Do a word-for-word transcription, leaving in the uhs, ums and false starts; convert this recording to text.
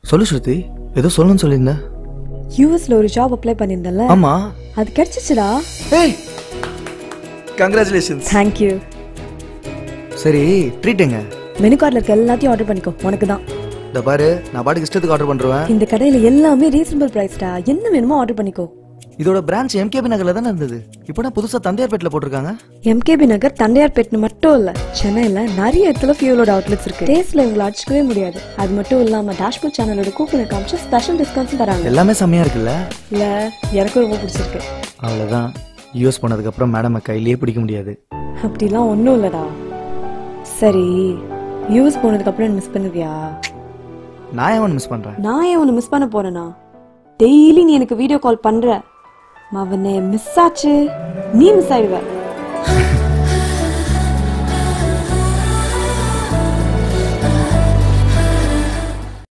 சொல்லு ஸ்ருதி, ஏதோ சொல்லணும்னு சொல்லியிருந்த. யூஎஸ்ல ஒரு ஜாப் அப்ளை பண்ணியிருந்தல. ஆமா, அது கிடைச்சிச்சுடா. ஏய் கங்க்ராச்சுலேஷன்ஸ். Thank you. சரி, ட்ரீட் எங்க? மெனு கார்டுல இருக்க எல்லாத்தையும் ஆர்டர் பண்ணிக்கோ, உனக்கு தான். இந்த பாரு, நான் பாட்டுக்கு இஷ்டத்துக்கு ஆர்டர் பண்றேன். இந்த கடையில எல்லாமே ரீசனபிள் பிரைஸ்டா, என்ன வேணுமோ ஆர்டர் பண்ணிக்கோ. இதோட பிரான்ச் எம்கேபி நகர்ல தானே இருந்தது, இப்போ நான் புதுசா தண்டையார்பேட்ல போட்டிருக்காங்க. எம்கேபி நகர் தண்டையார்பேட்னு மட்டும் இல்ல, சென்னையில நிறைய இடத்துல ஃபியூலோட அவுட்லெட்ஸ் இருக்கு. டேஸ்ட்ல உங்களை அடிச்சுக்கவே முடியாது. அது மட்டும் இல்லாம டேஷ்போர்ட் சேனலோட கூப்பனை காமிச்சு ஸ்பெஷல் டிஸ்கவுண்ட்ஸ் தராங்க. எல்லாமே செம்மையா இருக்குல்ல? இல்ல, எனக்கு ரொம்ப பிடிச்சிருக்கு. அவ்வளவுதான், யூஎஸ் போனதுக்கு அப்புறம் மேடம் கையிலேயே பிடிக்க முடியாது. அப்படிலாம் ஒண்ணும் இல்லடா. சரி, யூஎஸ் போனதுக்கு அப்புறம் மிஸ் பண்ணுவியா? நான் ஏன் மிஸ் பண்றேன்? நான் ஏன் உன்னை மிஸ் பண்ண போறேனா? டெய்லி நீ எனக்கு வீடியோ கால் பண்ற. அவனை மிஸ் ஆச்சு, நீ மிஸ் ஆயிடுவ.